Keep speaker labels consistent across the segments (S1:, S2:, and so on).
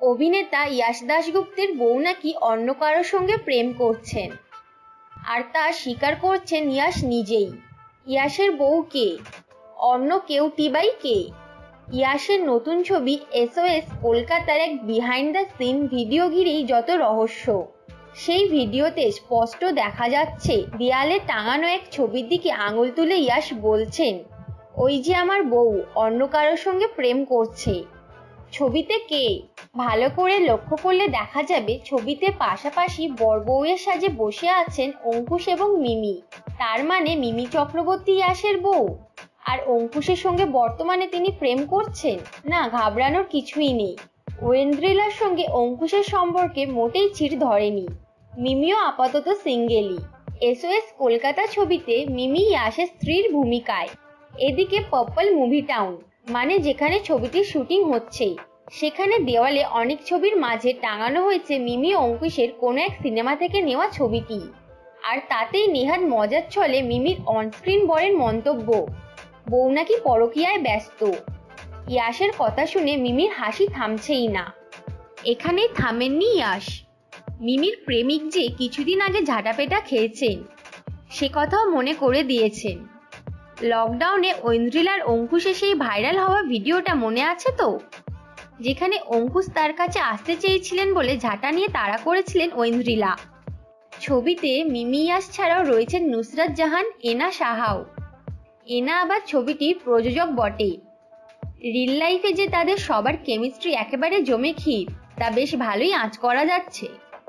S1: অভিনেতা ইয়াশ দাশগুপ্তের বউ নাকি অন্য কারোর সঙ্গে প্রেম করছেন, আর তা স্বীকার করছেন ইয়াশ নিজেই। ইয়াশের বউ কে? অন্য কেউটি বাই কে? ইয়াশের নতুন ছবি SOS কলকাতার এক বিহাইন্ড দ্য সিন ভিডিও ঘিরেই যত রহস্য। সেই ভিডিওতে স্পষ্ট দেখা যাচ্ছে দেয়ালে টাঙানো এক ছবির দিকে আঙুল তুলে ইয়াশ বলছেন, ওই যে আমার বউ অন্য কারোর সঙ্গে প্রেম করছে। ছবিতে কে? ভালো করে লক্ষ্য করলে দেখা যাবে ছবিতে পাশাপাশি বরবউয়ের সাজে বসে আছেন অঙ্কুশ এবং মিমি। তার মানে মিমি চক্রবর্তী ইয়াশের বউ, আর অঙ্কুশের সঙ্গে বর্তমানে তিনি প্রেম করছেন। না, ঘাবড়ানোর কিছুই নেই। ঐন্দ্রিলার সঙ্গে অঙ্কুশের সম্পর্কে মোটেই চিড় ধরেনি। মিমিও আপাতত সিঙ্গেলই। SOS কলকাতা ছবিতে মিমি ইয়াশের স্ত্রীর ভূমিকায়। এদিকে পার্পল মুভি টাউন মানে যেখানে ছবিটির শুটিং হচ্ছে, সেখানে দেওয়ালে অনেক ছবির মাঝে টাঙানো হয়েছে মিমি অঙ্কুশের কোনো এক সিনেমা থেকে নেওয়া ছবিটি। আর তাতেই নেহাত মজার ছলে মিমির অনস্ক্রিন বরের মন্তব্য, বউ নাকি পরকীয়ায় ব্যস্ত। ইয়াশের কথা শুনে মিমির হাসি থামছেই না। এখানেই থামেননি ইয়াশ। মিমির প্রেমিক যে কিছুদিন আগে ঝাঁটাপেটা খেয়েছেন, সে কথাও মনে করে দিয়েছেন। লকডাউনে ঐন্দ্রিলার অঙ্কুশে সেই ভাইরাল হওয়া ভিডিওটা মনে আছে তো, যেখানে অঙ্কুশ তার কাছে আসতে চেয়েছিলেন বলে ঝাঁটা নিয়ে তাড়া করেছিলেন ঐন্দ্রিলা। ছবিতে মিমি ইয়াশ ছাড়াও রয়েছেন নুসরাত জাহান, এনা সাহাও। এনা আবার ছবিটির প্রযোজক বটে। রিল লাইফে যে তাদের সবার কেমিস্ট্রি একেবারে জমে ক্ষীর, তা বেশ ভালোই আঁচ করা যাচ্ছে।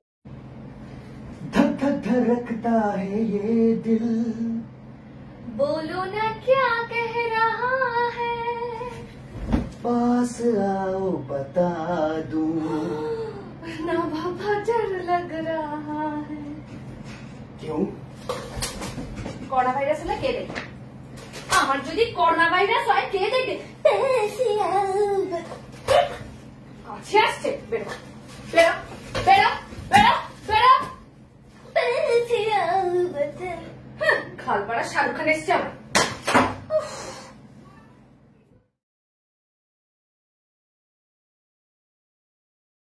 S2: धक धक धड़कता है ये दिल,
S3: बोलो ना क्या कह रहा है,
S2: पास आओ बता दूं,
S3: ना बाबा डर लग रहा है।
S2: क्यों?
S3: করোনা ভাইরাস হলে কে দেখে? আমার যদি করোনা ভাইরাস হয় কে দেখে? কাছে আসছে, বেরো বেরো বেরো বেরো বেরো। খালপাড়া শাহরুখ খান এসছে আমার।